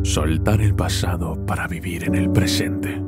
Soltar el pasado para vivir en el presente.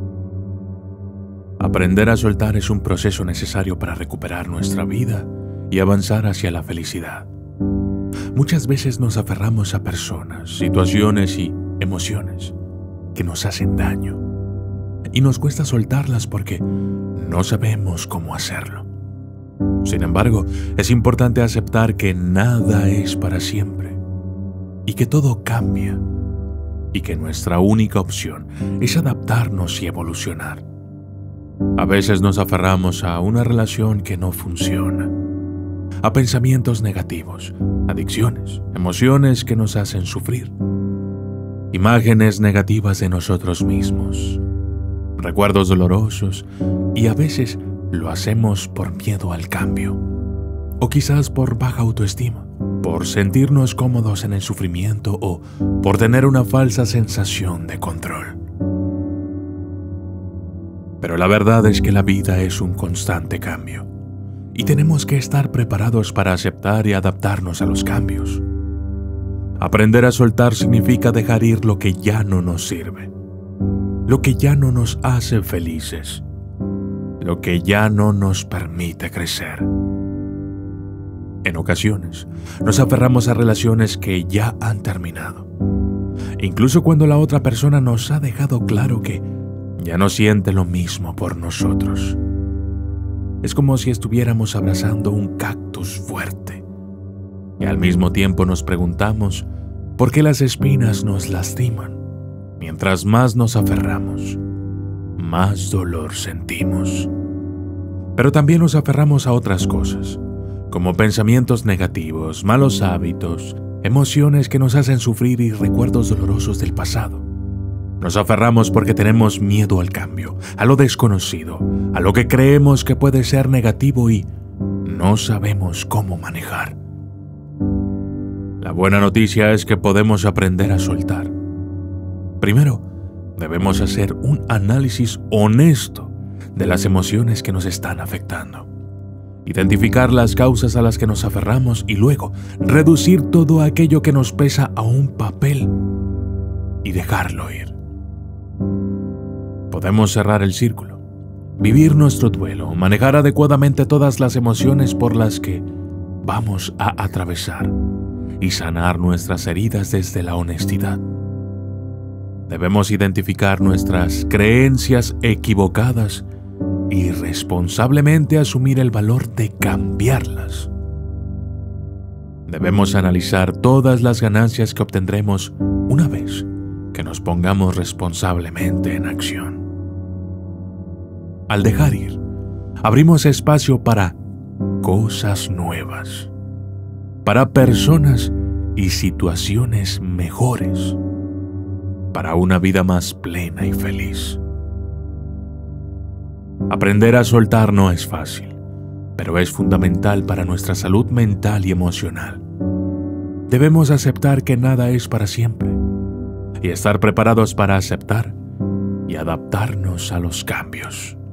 Aprender a soltar es un proceso necesario para recuperar nuestra vida y avanzar hacia la felicidad. Muchas veces nos aferramos a personas, situaciones y emociones que nos hacen daño y nos cuesta soltarlas porque no sabemos cómo hacerlo. Sin embargo, es importante aceptar que nada es para siempre y que todo cambia y que nuestra única opción es adaptarnos y evolucionar. A veces nos aferramos a una relación que no funciona, a pensamientos negativos, adicciones, emociones que nos hacen sufrir, imágenes negativas de nosotros mismos, recuerdos dolorosos, y a veces lo hacemos por miedo al cambio, o quizás por baja autoestima, por sentirnos cómodos en el sufrimiento o por tener una falsa sensación de control. Pero la verdad es que la vida es un constante cambio y tenemos que estar preparados para aceptar y adaptarnos a los cambios. Aprender a soltar significa dejar ir lo que ya no nos sirve, lo que ya no nos hace felices, lo que ya no nos permite crecer. En ocasiones, nos aferramos a relaciones que ya han terminado, incluso cuando la otra persona nos ha dejado claro que ya no siente lo mismo por nosotros. Es como si estuviéramos abrazando un cactus fuerte y al mismo tiempo nos preguntamos por qué las espinas nos lastiman. Mientras más nos aferramos, más dolor sentimos. Pero también nos aferramos a otras cosas, como pensamientos negativos, malos hábitos, emociones que nos hacen sufrir y recuerdos dolorosos del pasado. Nos aferramos porque tenemos miedo al cambio, a lo desconocido, a lo que creemos que puede ser negativo y no sabemos cómo manejar. La buena noticia es que podemos aprender a soltar. Primero, debemos hacer un análisis honesto de las emociones que nos están afectando, identificar las causas a las que nos aferramos y luego reducir todo aquello que nos pesa a un papel y dejarlo ir. Podemos cerrar el círculo, vivir nuestro duelo, manejar adecuadamente todas las emociones por las que vamos a atravesar y sanar nuestras heridas desde la honestidad. Debemos identificar nuestras creencias equivocadas y responsablemente asumir el valor de cambiarlas. Debemos analizar todas las ganancias que obtendremos una vez que nos pongamos responsablemente en acción. Al dejar ir, abrimos espacio para cosas nuevas, para personas y situaciones mejores, para una vida más plena y feliz. Aprender a soltar no es fácil, pero es fundamental para nuestra salud mental y emocional. Debemos aceptar que nada es para siempre y estar preparados para aceptar y adaptarnos a los cambios.